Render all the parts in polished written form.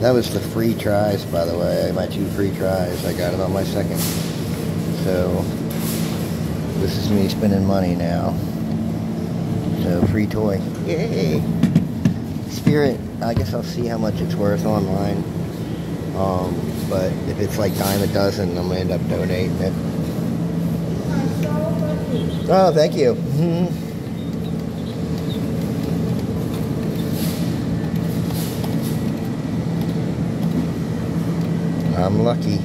That was the free tries, by the way. My 2 free tries. I got it on my second. So, this is me spending money now. So, free toy. Yay! Spirit, I guess I'll see how much it's worth online. But if it's like dime a dozen, I'm going to end up donating it. Oh, thank you. I'm lucky.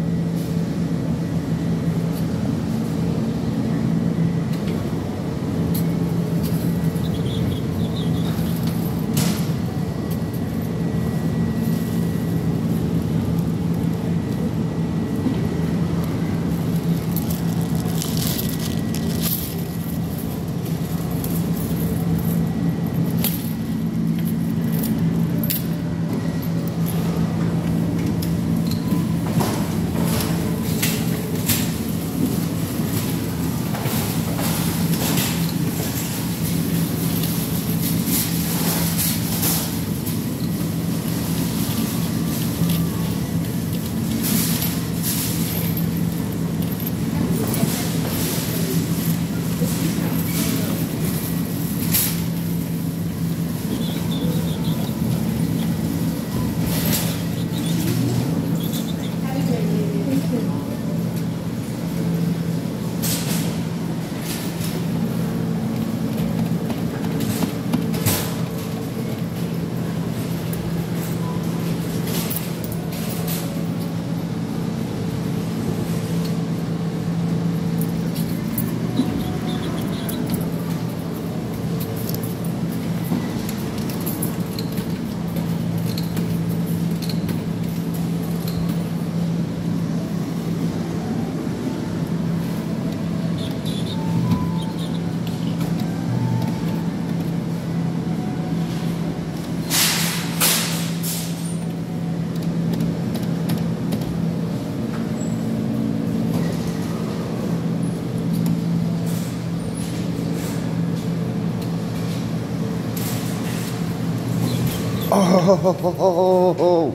Oh,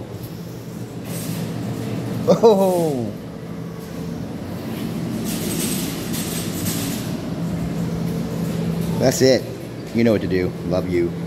oh, that's it. You know what to do. Love you.